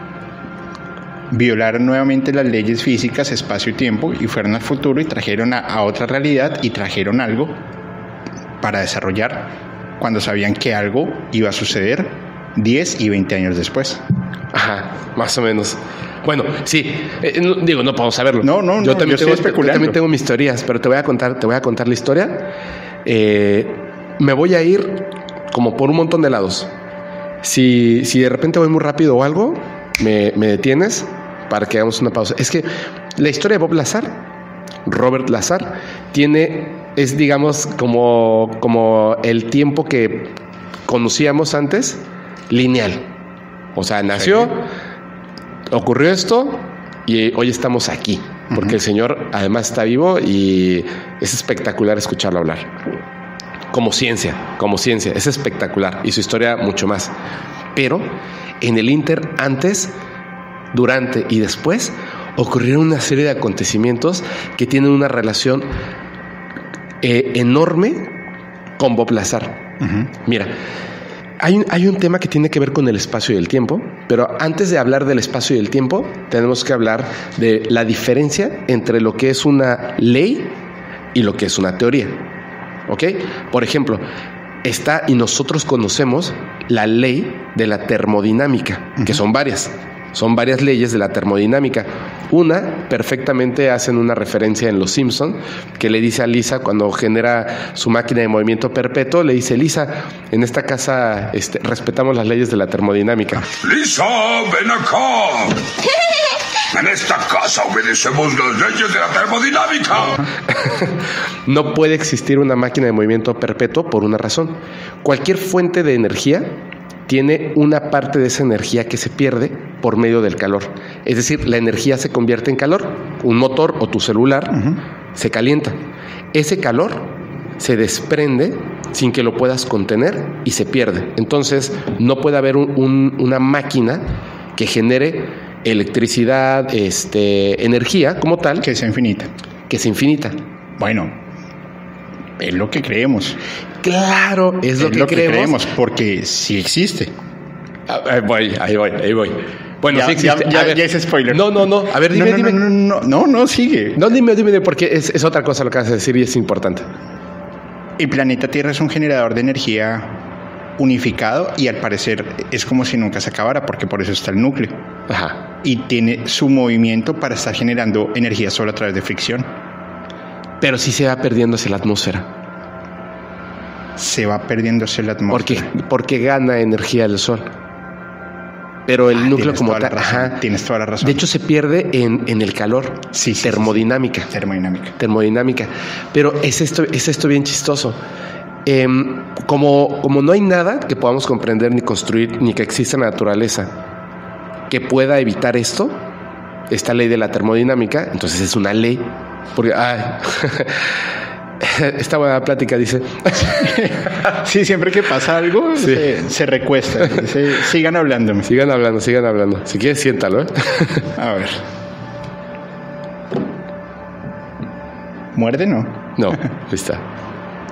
violaron nuevamente las leyes físicas, espacio y tiempo y fueron al futuro y trajeron a, a otra realidad y trajeron algo para desarrollar cuando sabían que algo iba a suceder diez y veinte años después. Ajá, más o menos. Bueno, sí, eh, no, digo, no podemos saberlo. No, no, yo no, también yo tengo, estoy especulando. Yo también tengo mis teorías, pero te voy a contar, te voy a contar la historia. Eh, me voy a ir como por un montón de lados. Si, si de repente voy muy rápido o algo, me, me detienes para que hagamos una pausa. Es que la historia de Bob Lazar, Robert Lazar, tiene, es digamos como, como el tiempo que conocíamos antes, lineal. O sea, nació, sí. Ocurrió esto y hoy estamos aquí. Porque uh-huh. el señor además está vivo y es espectacular escucharlo hablar. Como ciencia, como ciencia, es espectacular. Y su historia mucho más. Pero en el Inter, antes, durante y después, ocurrieron una serie de acontecimientos que tienen una relación eh, enorme con Bob Lazar. Uh-huh. Mira, hay un, hay un tema que tiene que ver con el espacio y el tiempo, pero antes de hablar del espacio y el tiempo, tenemos que hablar de la diferencia entre lo que es una ley y lo que es una teoría. ¿Ok? Por ejemplo, está, y nosotros conocemos la ley de la termodinámica, uh-huh. que son varias. Son varias leyes de la termodinámica. Una, perfectamente hacen una referencia en Los Simpson, que le dice a Lisa cuando genera su máquina de movimiento perpetuo, le dice: Lisa, en esta casa este, respetamos las leyes de la termodinámica. Lisa, ven acá. En esta casa obedecemos las leyes de la termodinámica. No puede existir una máquina de movimiento perpetuo por una razón. Cualquier fuente de energía tiene una parte de esa energía que se pierde por medio del calor. Es decir, la energía se convierte en calor. Un motor o tu celular uh-huh. se calienta. Ese calor se desprende sin que lo puedas contener y se pierde. Entonces, no puede haber un, un, una máquina que genere electricidad, este, energía como tal. Que sea infinita. Que sea infinita. Bueno, es lo que creemos. Claro, es, es lo, que, lo que creemos. creemos, porque sí existe. Ahí voy, ahí voy, ahí voy. Bueno, ya, sí existe. Ya, ya, a ver. ya es spoiler. No, no, no. A ver, dime, no, no, dime. No, no, no, no, no, sigue. No, dime, dime, porque es, es otra cosa lo que vas a decir y es importante. El planeta Tierra es un generador de energía unificado y al parecer es como si nunca se acabara, porque por eso está el núcleo. Ajá. Y tiene su movimiento para estar generando energía solo a través de fricción. Pero sí se va perdiéndose la atmósfera. Se va perdiéndose la atmósfera. Porque, porque gana energía del sol. Pero el ah, núcleo como tal. Ajá. Tienes toda la razón. De hecho, se pierde en, en el calor. Sí, sí, termodinámica. Sí, sí. Termodinámica. Termodinámica. Pero es esto, es esto bien chistoso. Eh, como, como no hay nada que podamos comprender ni construir, ni que exista en la naturaleza que pueda evitar esto, esta ley de la termodinámica, entonces es una ley. Porque, ay, esta buena plática dice. Sí, siempre que pasa algo, sí. se, se recuesta. Se, sigan hablándome. Sigan hablando, sigan hablando. Si quieres, siéntalo, ¿eh? A ver. ¿Muerde no? No, ahí está.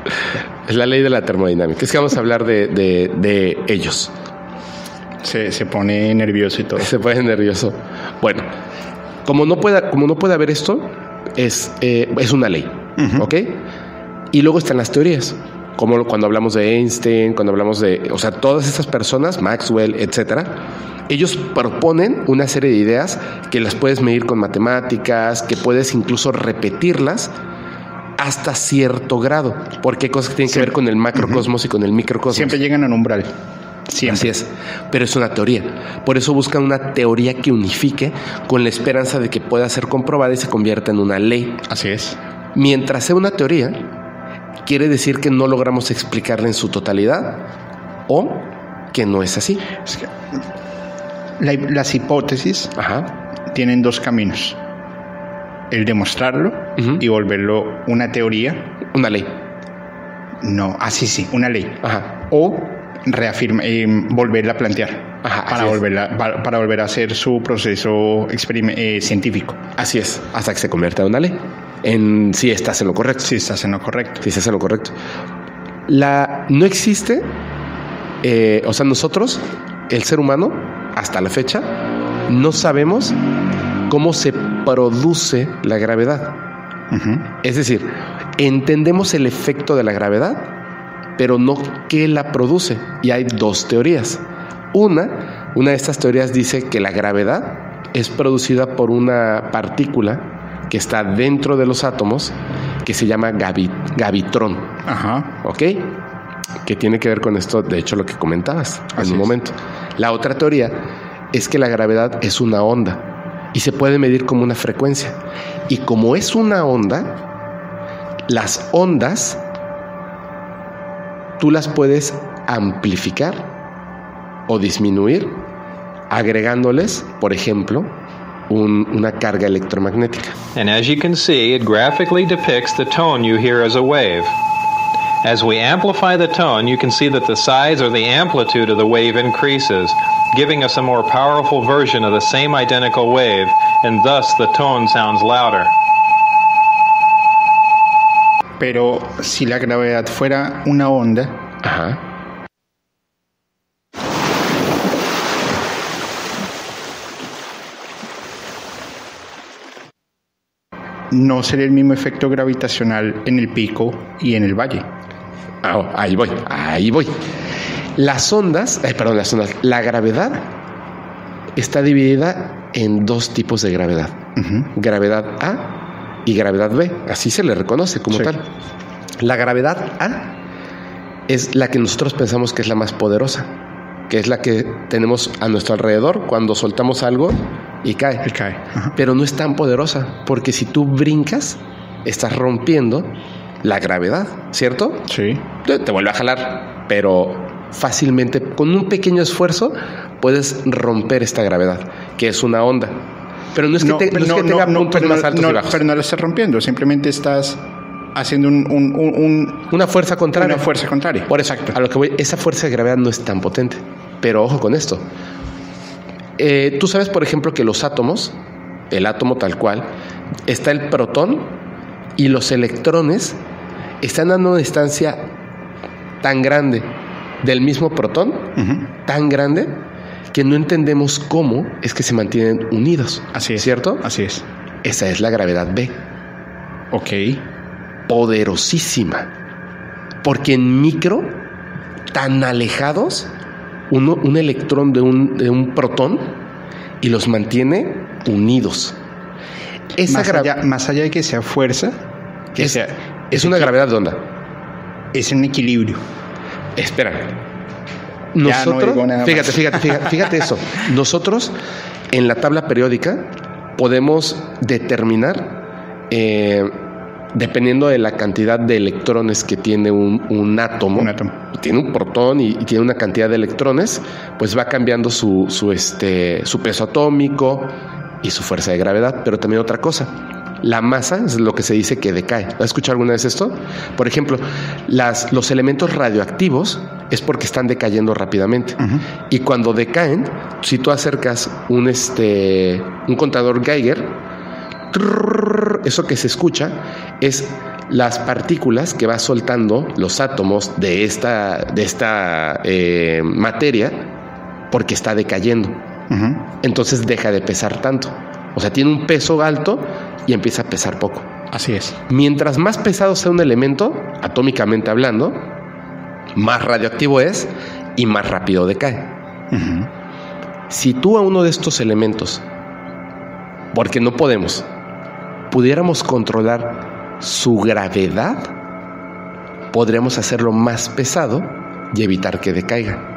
Es la ley de la termodinámica. Es que vamos a hablar de, de, de ellos. Se, se pone nervioso y todo. Se pone nervioso. Bueno, como no puede, como no puede haber esto, es, eh, es una ley. Uh-huh. ¿Ok? Y luego están las teorías. Como cuando hablamos de Einstein, cuando hablamos de... O sea, todas estas personas, Maxwell, etcétera, ellos proponen una serie de ideas que las puedes medir con matemáticas, que puedes incluso repetirlas hasta cierto grado, porque hay cosas que tienen Siempre. que ver con el macrocosmos uh-huh. y con el microcosmos. Siempre llegan a un umbral. Siempre. Así es, pero es una teoría. Por eso buscan una teoría que unifique con la esperanza de que pueda ser comprobada y se convierta en una ley. Así es. Mientras sea una teoría, quiere decir que no logramos explicarla en su totalidad o que no es así. Es que la, las hipótesis Ajá. tienen dos caminos. El demostrarlo uh-huh. y volverlo una teoría. Una ley. No, así sí, una ley. Ajá. O reafirma, eh, volverla a plantear. Ajá, para, volverla, para, para volver a hacer su proceso eh, científico. Así es, hasta que se convierta en una ley. En si estás en lo correcto. Si estás en lo correcto. Si estás en lo correcto. La, no existe, eh, o sea, nosotros, el ser humano, hasta la fecha, no sabemos cómo se produce la gravedad. Uh-huh. Es decir, entendemos el efecto de la gravedad, pero no qué la produce. Y hay dos teorías. Una, una de estas teorías dice que la gravedad es producida por una partícula que está dentro de los átomos, que se llama gavi, gavitrón. Ajá. ¿Ok? Que tiene que ver con esto, de hecho, lo que comentabas Así en un es. momento. La otra teoría es que la gravedad es una onda y se puede medir como una frecuencia. Y como es una onda, las ondas tú las puedes amplificar o disminuir agregándoles, por ejemplo, un, una carga electromagnética. And as you can see, it graphically depicts the tone you hear as a wave. As we amplify the tone, you can see that the size or the amplitude of the wave increases, giving us a more powerful version of the same identical wave, and thus the tone sounds louder. Pero si la gravedad fuera una onda, Ajá. no sería el mismo efecto gravitacional en el pico y en el valle. Oh, ahí voy, ahí voy. Las ondas, eh, perdón, las ondas, la gravedad está dividida en dos tipos de gravedad. Uh-huh. Gravedad A y gravedad B, así se le reconoce como sí. tal. La gravedad A es la que nosotros pensamos que es la más poderosa, que es la que tenemos a nuestro alrededor cuando soltamos algo y cae. Y cae. Uh-huh. Pero no es tan poderosa, porque si tú brincas, estás rompiendo la gravedad, ¿cierto? Sí. Te, te vuelve a jalar, pero fácilmente, con un pequeño esfuerzo, puedes romper esta gravedad, que es una onda. Pero no es que, no, te, no, no es que no, tenga no, puntos no, más altos no, y bajos. Pero no la estás rompiendo, simplemente estás haciendo un, un, un, un, una fuerza contraria. Una fuerza contraria. Por exacto. A lo que voy, esa fuerza de gravedad no es tan potente. Pero ojo con esto. Eh, Tú sabes, por ejemplo, que los átomos, el átomo tal cual, está el protón y los electrones están a una distancia tan grande del mismo protón, uh-huh. tan grande, que no entendemos cómo es que se mantienen unidos. Así es. ¿Cierto? Así es. Esa es la gravedad B. Ok. Poderosísima. Porque en micro, tan alejados, uno, un electrón de un, de un protón y los mantiene unidos. Esa más, allá, más allá de que sea fuerza, que es, sea, es una gravedad de onda. Es un equilibrio. Espera. Nosotros, no fíjate, fíjate, fíjate, fíjate eso. Nosotros en la tabla periódica podemos determinar, eh, dependiendo de la cantidad de electrones que tiene un, un átomo, un átomo, tiene un protón y, y tiene una cantidad de electrones, pues va cambiando su, su, este, su peso atómico y su fuerza de gravedad. Pero también otra cosa, la masa es lo que se dice que decae. ¿Has escuchado alguna vez esto? Por ejemplo, las, los elementos radioactivos es porque están decayendo rápidamente. Uh-huh. Y cuando decaen, si tú acercas un, este, un contador Geiger, trrr, eso que se escucha es las partículas que va soltando los átomos de esta, de esta eh, materia porque está decayendo. Uh-huh. Entonces deja de pesar tanto. O sea, tiene un peso alto y empieza a pesar poco. Así es. Mientras más pesado sea un elemento, atómicamente hablando, más radioactivo es y más rápido decae. Uh-huh. Si tú a uno de estos elementos, porque no podemos, pudiéramos controlar su gravedad, podríamos hacerlo más pesado y evitar que decaiga.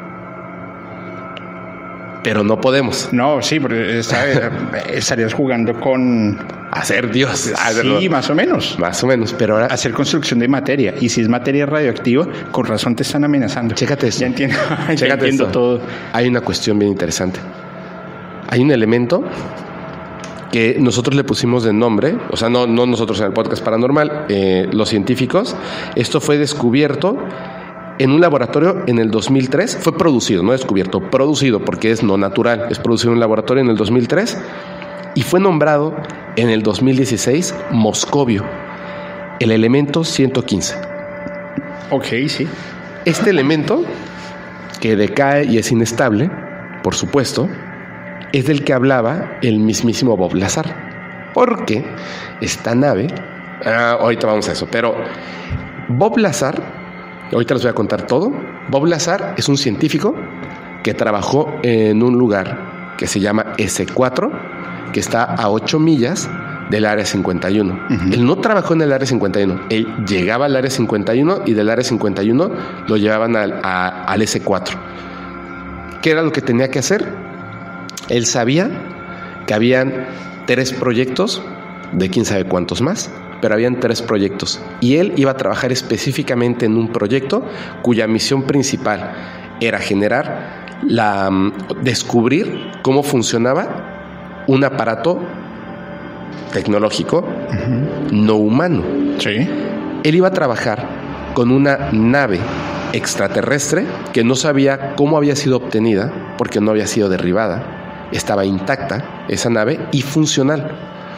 Pero no podemos. No, sí, porque estarías jugando con... Hacer Dios. Sí, más o menos. Más o menos, pero ahora... Hacer construcción de materia. Y si es materia radioactiva, con razón te están amenazando. Chécate esto. Ya entiendo, ya Chécate entiendo esto. todo. Hay una cuestión bien interesante. Hay un elemento que nosotros le pusimos de nombre, o sea, no, no nosotros en el podcast paranormal, eh, los científicos. Esto fue descubierto en un laboratorio en el dos mil tres. Fue producido, no descubierto, producido, porque es no natural. Es producido en un laboratorio en el dos mil tres y fue nombrado en el dos mil dieciséis Moscovio, el elemento ciento quince. Ok, sí. Este elemento, que decae y es inestable, por supuesto, es del que hablaba el mismísimo Bob Lazar. Porque esta nave... Ah, ahorita vamos a eso, pero Bob Lazar... Ahorita les voy a contar todo. Bob Lazar es un científico que trabajó en un lugar que se llama ese cuatro, que está a ocho millas del área cincuenta y uno. Uh-huh. Él no trabajó en el área cincuenta y uno. Él llegaba al área cincuenta y uno y del área cincuenta y uno lo llevaban al, a, al ese cuatro. ¿Qué era lo que tenía que hacer? Él sabía que habían tres proyectos, de quién sabe cuántos más, pero habían tres proyectos y él iba a trabajar específicamente en un proyecto cuya misión principal era generar la descubrir cómo funcionaba un aparato tecnológico uh-huh. no humano. Sí. Él iba a trabajar con una nave extraterrestre que no sabía cómo había sido obtenida porque no había sido derribada, estaba intacta esa nave y funcional.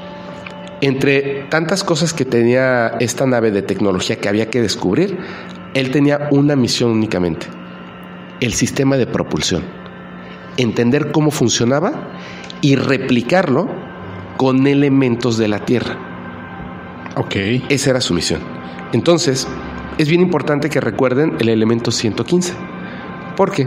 Entre tantas cosas que tenía esta nave de tecnología que había que descubrir, él tenía una misión únicamente: el sistema de propulsión. Entender cómo funcionaba y replicarlo con elementos de la Tierra. Ok. Esa era su misión. Entonces, es bien importante que recuerden el elemento ciento quince. Porque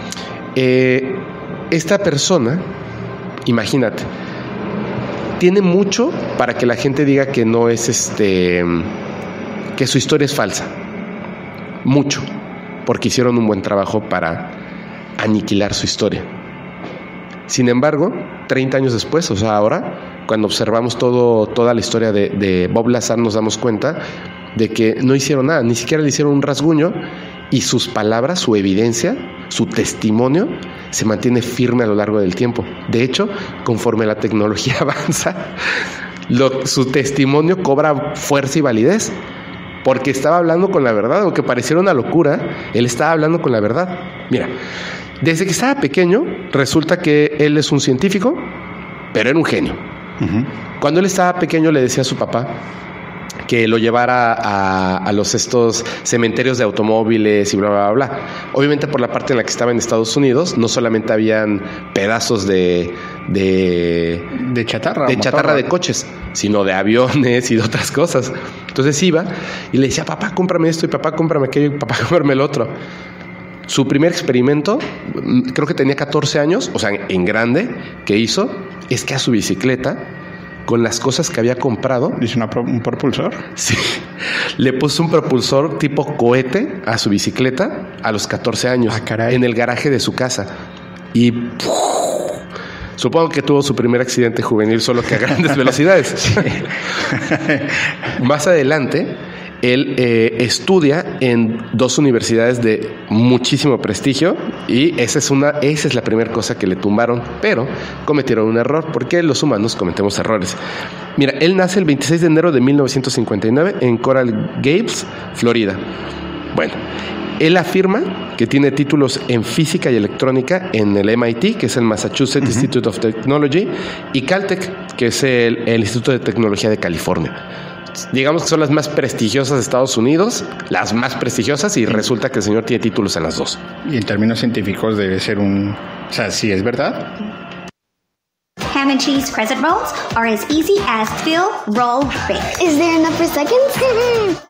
eh, esta persona, imagínate, tiene mucho para que la gente diga que no es este, que su historia es falsa. Mucho, porque hicieron un buen trabajo para aniquilar su historia. Sin embargo, treinta años después, o sea, ahora, cuando observamos todo, toda la historia de, de Bob Lazar, nos damos cuenta de que no hicieron nada, ni siquiera le hicieron un rasguño, y sus palabras, su evidencia, su testimonio se mantiene firme a lo largo del tiempo. De hecho, conforme la tecnología avanza, lo, su testimonio cobra fuerza y validez, porque estaba hablando con la verdad. Aunque pareciera una locura, él estaba hablando con la verdad. Mira, desde que estaba pequeño, resulta que él es un científico, pero era un genio. Uh-huh. Cuando él estaba pequeño le decía a su papá que lo llevara a, a los estos cementerios de automóviles y bla, bla, bla, bla. Obviamente por la parte en la que estaba en Estados Unidos, no solamente habían pedazos de... De, de chatarra. De chatarra de coches, sino de aviones y de otras cosas. Entonces iba y le decía, papá, cómprame esto, y papá, cómprame aquello, y papá, cómprame el otro. Su primer experimento, creo que tenía catorce años, o sea, en grande, que hizo, es que a su bicicleta, con las cosas que había comprado... ¿Dice una pro, un propulsor? Sí. Le puso un propulsor tipo cohete a su bicicleta a los catorce años. Ah, caray. En el garaje de su casa. Y... ¡puf! Supongo que tuvo su primer accidente juvenil, solo que a grandes velocidades. Sí. Más adelante, él eh, estudia en dos universidades de muchísimo prestigio y esa es, una, esa es la primera cosa que le tumbaron, pero cometieron un error, porque los humanos cometemos errores. Mira, él nace el veintiséis de enero de mil novecientos cincuenta y nueve en Coral Gables, Florida. Bueno, él afirma que tiene títulos en física y electrónica en el M I T, que es el Massachusetts uh-huh. Institute of Technology, y Caltech, que es el, el Instituto de Tecnología de California. digamos que son las más prestigiosas de Estados Unidos, las más prestigiosas, y resulta que el señor tiene títulos en las dos. Y en términos científicos debe ser un... O sea, ¿sí es verdad? Ham and cheese crescent rolls are as easy as fill, roll, bake. Is there enough for seconds?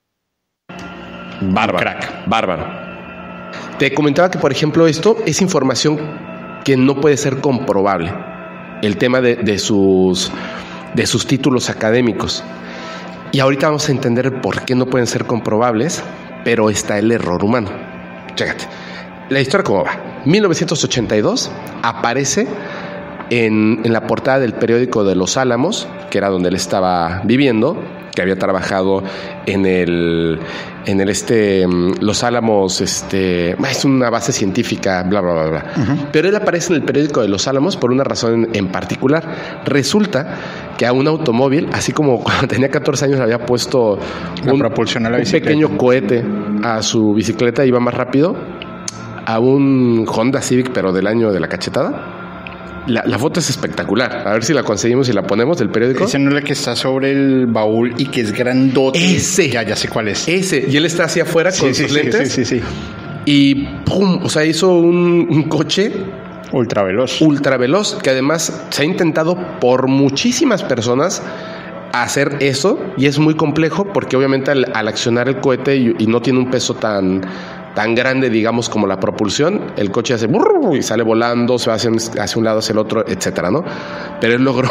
Bárbaro, crack, bárbaro. Te comentaba que, por ejemplo, esto es información que no puede ser comprobable. El tema de, de, sus, de sus títulos académicos. Y ahorita vamos a entender por qué no pueden ser comprobables, pero está el error humano. Chécate. La historia cómo va. mil novecientos ochenta y dos aparece en, en la portada del periódico de Los Álamos, que era donde él estaba viviendo, que había trabajado en el, en el este, Los Álamos, este, es una base científica, bla, bla, bla, bla. Uh-huh. Pero él aparece en el periódico de Los Álamos por una razón en, en particular. Resulta que a un automóvil, así como cuando tenía catorce años había puesto la un, propulsión a la un bicicleta. pequeño cohete a su bicicleta, iba más rápido, a un Honda Civic, pero del año de la cachetada. La, la foto es espectacular. A ver si la conseguimos y la ponemos del periódico. Ese no es el que está sobre el baúl y que es grandote. Ese. Ya, ya sé cuál es. Ese. Y él está hacia afuera sí, con sí, sus sí, lentes. Sí, sí, sí. Y ¡pum! O sea, hizo un, un coche ultraveloz. Ultraveloz, que además se ha intentado por muchísimas personas hacer eso. Y es muy complejo porque obviamente al, al accionar el cohete y, y no tiene un peso tan... tan grande, digamos, como la propulsión, el coche hace burr y sale volando, se va hacia un, hacia un lado, hacia el otro, etcétera, ¿no? Pero él logró,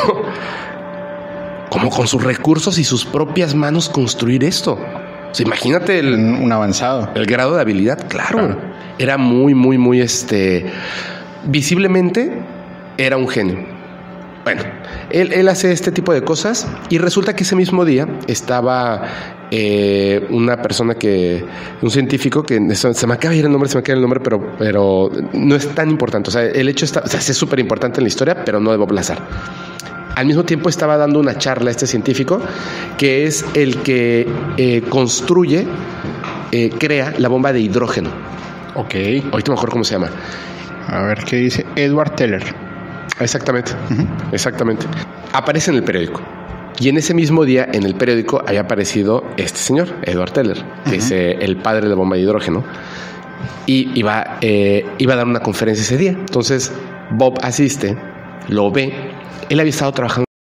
como con sus recursos y sus propias manos, construir esto. O sea, imagínate el, un avanzado. El grado de habilidad, claro. claro. Era muy, muy, muy, este... visiblemente era un genio. Bueno, él, él hace este tipo de cosas y resulta que ese mismo día estaba eh, una persona que, un científico que se me acaba de ir el nombre, se me acaba el nombre, pero, pero no es tan importante. O sea, el hecho está, o sea, es súper importante en la historia, pero no de Bob Lazar. Al mismo tiempo estaba dando una charla a este científico que es el que eh, construye, eh, crea la bomba de hidrógeno. Ok. Ahorita me acuerdo cómo se llama. A ver qué dice Edward Teller. Exactamente, uh-huh. exactamente. Aparece en el periódico. Y en ese mismo día, en el periódico, había aparecido este señor, Edward Teller, que uh-huh. es eh, el padre de la bomba de hidrógeno. Y iba, eh, iba a dar una conferencia ese día. Entonces, Bob asiste, lo ve. Él había estado trabajando